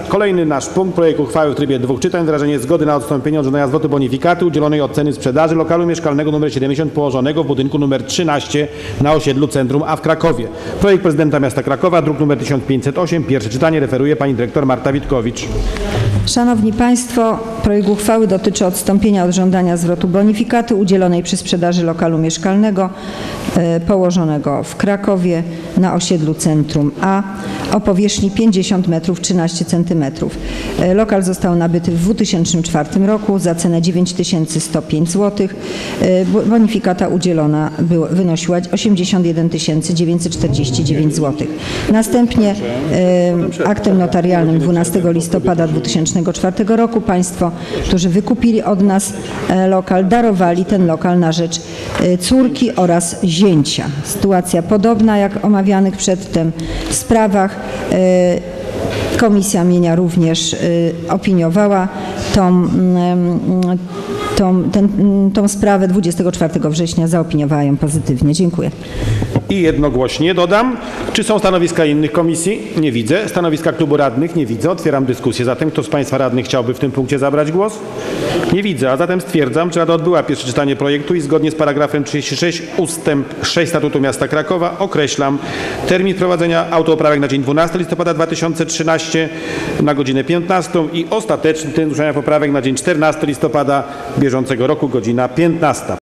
Kolejny nasz punkt, projekt uchwały w trybie 2 czytań, wyrażenie zgody na odstąpienie od żądania zwrotu bonifikaty udzielonej od ceny sprzedaży lokalu mieszkalnego nr 70 położonego w budynku nr 13 na osiedlu Centrum A w Krakowie. Projekt prezydenta miasta Krakowa, druk nr 1508, pierwsze czytanie, referuje pani dyrektor Marta Witkowicz. Szanowni Państwo, projekt uchwały dotyczy odstąpienia od żądania zwrotu bonifikaty udzielonej przy sprzedaży lokalu mieszkalnego położonego w Krakowie na osiedlu Centrum A o powierzchni 50 m13 cm. Lokal został nabyty w 2004 roku za cenę 9105 zł. Bonifikata udzielona wynosiła 81 949 zł. Następnie aktem notarialnym 12 listopada 2004 roku Państwo, którzy wykupili od nas lokal, darowali ten lokal na rzecz córki oraz zięcia. Sytuacja podobna jak omawianych przedtem sprawach. Komisja mienia również opiniowała tą sprawę 24 września, zaopiniowała ją pozytywnie. Dziękuję. I jednogłośnie dodam, czy są stanowiska innych komisji? Nie widzę. Stanowiska klubu radnych? Nie widzę. Otwieram dyskusję. Zatem kto z Państwa radnych chciałby w tym punkcie zabrać głos? Nie widzę, a zatem stwierdzam, że Rada odbyła pierwsze czytanie projektu i zgodnie z paragrafem 36 ustęp 6 Statutu Miasta Krakowa określam termin wprowadzenia autopoprawek na dzień 12 listopada 2013 na godzinę 15 i ostateczny termin zgłoszenia poprawek na dzień 14 listopada bieżącego roku, godzina 15.